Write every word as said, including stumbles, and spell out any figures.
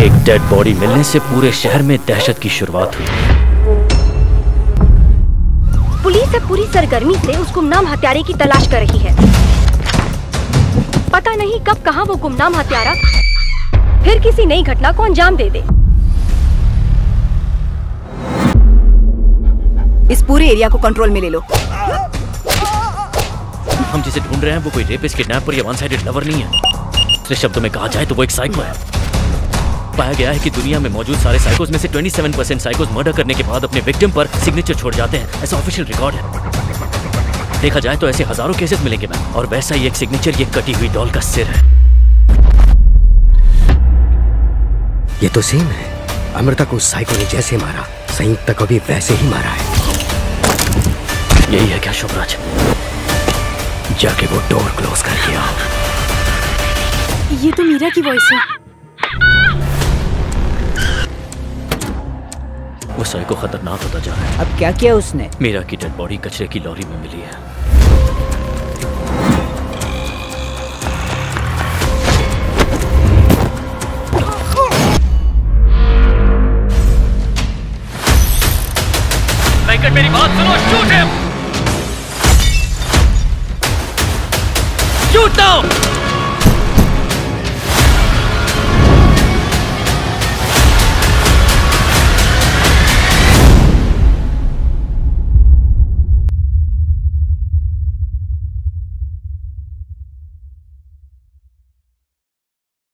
एक dead body मिलने से पूरे शहर में दहशत की शुरुआत हुई। पुलिस अब पूरी सरगर्मी से उस गुमनाम हत्यारे की तलाश कर रही है। पता नहीं कब कहां वो गुमनाम हत्यारा फिर किसी नई घटना को अंजाम दे दे। इस पूरे एरिया को कंट्रोल में ले लो। हम जिसे ढूंढ रहे हैं वो कोई रेपिस्ट, किडनैपर या वन साइडेड लवर नहीं है। दूसरे शब्दों में कहा जाए तो वो एक साइको है। पाया गया है कि दुनिया में मौजूद सारे साइकोस में से सत्ताईस परसेंट साइकोस मर्डर करने के बाद अपने विक्टिम पर सिग्नेचर छोड़ जाते हैं। ऐसा ऑफिशियल रिकॉर्ड है। देखा जाए तो ऐसे हजारों केसेस मिलेंगे मैम, और वैसा ही एक सिग्नेचर ये कटी हुई डॉल का सिर है। ये तो सेम है। अमृता को साइको ने जैसे मारा, संयुक्ता को भी वैसे ही मारा है। यही है क्या शुभराज? जाके वो डोर क्लोज करके आओ। ये तो मीरा की वॉइस है। वो साइको खतरनाक होता जा रहा है। अब क्या किया उसने? मीरा की डेड बॉडी कचरे की लॉरी में मिली है। वेंकट मेरी बात सुनो, शूट हिम! Shoot now!